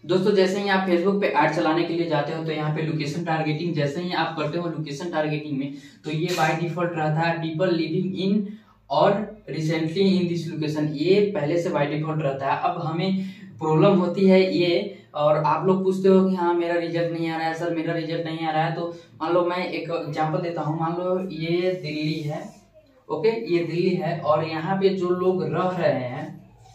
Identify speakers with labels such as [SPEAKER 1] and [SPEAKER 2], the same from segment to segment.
[SPEAKER 1] दोस्तों जैसे ही आप फेसबुक पे ऐड चलाने के लिए जाते हो तो यहाँ पे लोकेशन टारगेटिंग जैसे ही आप करते हो लोकेशन टारगेटिंग में, तो ये बाय डिफॉल्ट रहता है पीपल लिविंग इन और रिसेंटली इन दिस लोकेशन, ये पहले से बाय डिफॉल्ट रहता है। अब हमें प्रॉब्लम होती है ये, और आप लोग पूछते हो कि हाँ मेरा रिजल्ट नहीं आ रहा है सर, मेरा रिजल्ट नहीं आ रहा है। तो मान लो मैं एक एग्जांपल देता हूँ, मान लो ये दिल्ली है, ओके ये दिल्ली है, और यहाँ पे जो लोग रह रहे हैं,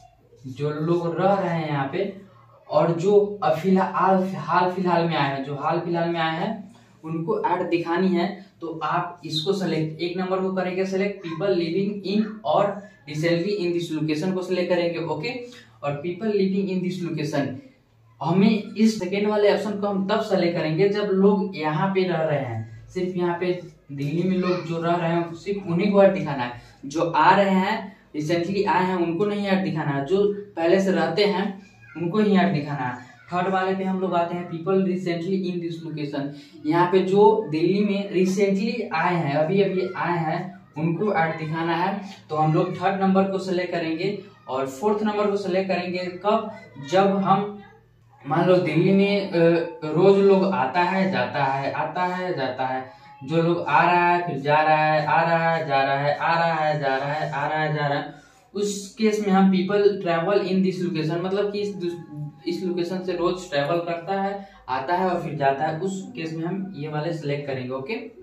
[SPEAKER 1] यहाँ पे, और जो हाल फिलहाल में आए हैं, जो हाल फिलहाल में आए हैं उनको ऐड दिखानी है। तो आप इसको सेलेक्ट, एक नंबर को करेंगे सेलेक्ट पीपल लिविंग इन और रिसेंटली इन दिस लोकेशन को सिलेक्ट करेंगे, ओके। और people living in this location, हमें इस सेकेंड वाले ऑप्शन को हम तब सेलेक्ट करेंगे जब लोग यहाँ पे रह रहे हैं, सिर्फ यहाँ पे दिल्ली में लोग जो रह रहे हैं सिर्फ उन्हीं को ऐड दिखाना है। जो आ रहे हैं रिसेंटली आए हैं उनको नहीं ऐड दिखाना है, जो पहले से रहते हैं उनको ही ऐड दिखाना है। थर्ड वाले पे हम लोग आते हैं people recently in this location, यहाँ पे जो दिल्ली में रिसेंटली आए हैं, अभी अभी आए हैं, उनको ऐड दिखाना है। तो हम लोग थर्ड नंबर को सिलेक्ट करेंगे और फोर्थ नंबर को सिलेक्ट करेंगे कब, जब हम मान लो दिल्ली में रोज लोग आता है जाता है, आता है जाता है, जो लोग आ रहा है फिर जा रहा है, आ रहा है जा रहा है, आ रहा है जा रहा है, आ रहा है जा रहा है, उस केस में हम people travel in this location, मतलब कि इस लोकेशन से रोज ट्रैवल करता है, आता है और फिर जाता है, उस केस में हम ये वाले सिलेक्ट करेंगे, ओके।